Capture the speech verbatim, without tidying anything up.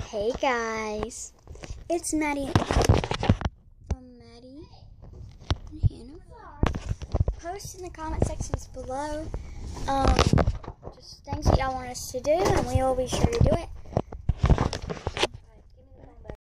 Hey guys, it's Maddie from Maddie and Hannah. Post in the comment sections below um, just things that y'all want us to do, and we will be sure to do it.